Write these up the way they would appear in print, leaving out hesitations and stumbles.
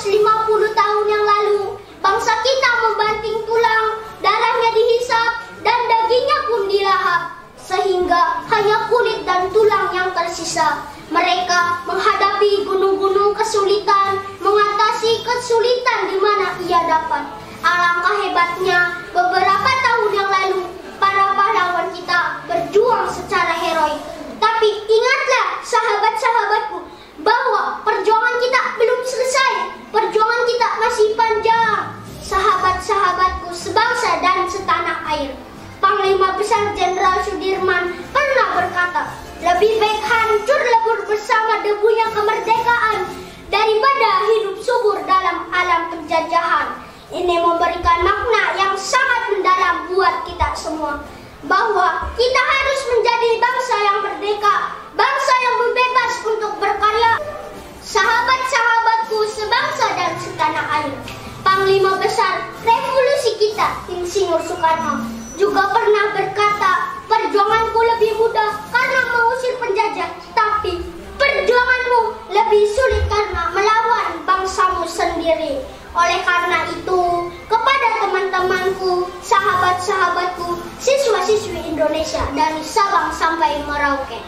250 tahun yang lalu, bangsa kita membanting tulang, darahnya dihisap, dan dagingnya pun dilahap, sehingga hanya kulit dan tulang yang tersisa. Mereka menghadapi gunung-gunung kesulitan, mengatasi kesulitan di mana ia dapat. Alangkah hebatnya, beberapa tahun yang lalu, para pahlawan kita berjuang secara heroik. Tapi ingatlah sahabat-sahabatku, bahwa perjuangan kita belum selesai. Perjuangan kita masih panjang. Sahabat-sahabatku sebangsa dan setanah air, Panglima Besar Jenderal Sudirman pernah berkata, lebih baik hancur lebur bersama debunya kemerdekaan daripada hidup subur dalam alam penjajahan. Ini memberikan makna yang sangat mendalam buat kita semua, bahwa kita harus menjadi bangsa yang merdeka, bangsa yang bebas untuk berkarya. Sahabat-sahabatku sebangsa dan setanah air, Panglima Besar Revolusi kita, Insinyur Soekarno, juga pernah berkata, perjuanganku lebih mudah karena mengusir penjajah, tapi perjuanganmu lebih sulit karena melawan bangsamu sendiri. Oleh karena itu, kepada teman-temanku, sahabat-sahabatku, siswa-siswi Indonesia dari Sabang sampai Merauke,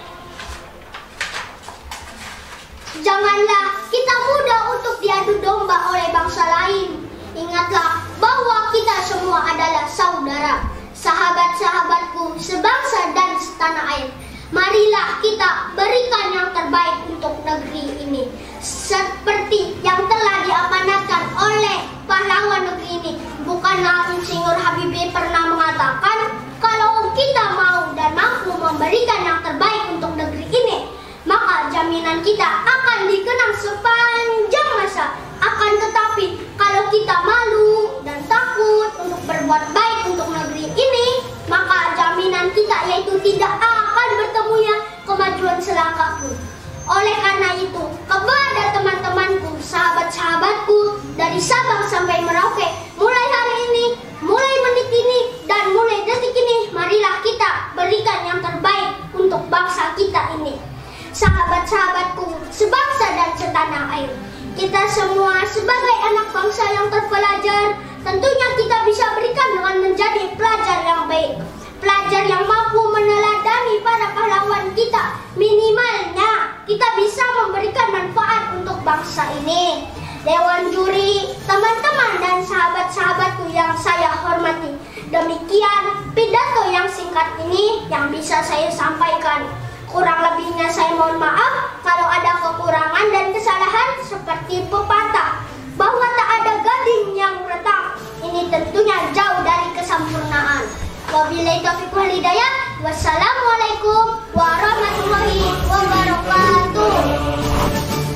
janganlah kita mudah untuk diadu domba oleh bangsa lain. Ingatlah bahwa kita semua adalah saudara. Sahabat-sahabatku sebangsa dan setanah air, marilah kita berikan yang terbaik untuk negeri ini, seperti yang telah diamanatkan oleh pahlawan negeri ini. Bukanlah Insinyur Habibie pernah mengatakan, kalau kita mau dan mampu memberikan yang terbaik untuk negeri ini, maka jaminan kita akan dikenang sepanjang masa. Akan tetapi, kalau kita malu dan takut untuk berbuat baik untuk negeri ini, maka jaminan kita yaitu tidak akan bertemunya kemajuan selangkah pun. Oleh karena itu, kepada teman-temanku, sahabat-sahabatku dari Sabang sampai Merauke, mulai hari ini, mulai menit ini, dan mulai detik ini, marilah kita berikan yang terbaik untuk bangsa kita ini. Sahabat-sahabatku sebangsa dan setanah air, kita semua sebagai anak bangsa yang terpelajar, tentunya kita bisa berikan dengan menjadi pelajar yang baik, pelajar yang mampu meneladani para pahlawan kita. Minimalnya kita bisa memberikan manfaat untuk bangsa ini. Dewan juri, teman-teman dan sahabat-sahabatku yang saya hormati, demikian pidato yang singkat ini yang bisa saya sampaikan. Kurang lebihnya saya mohon maaf kalau ada kekurangan dan kesalahan, seperti pepatah bahwa tak ada gading yang retak. Ini tentunya jauh dari kesempurnaan. Wabillahi taufiq wal hidayah. Wassalamualaikum warahmatullahi wabarakatuh.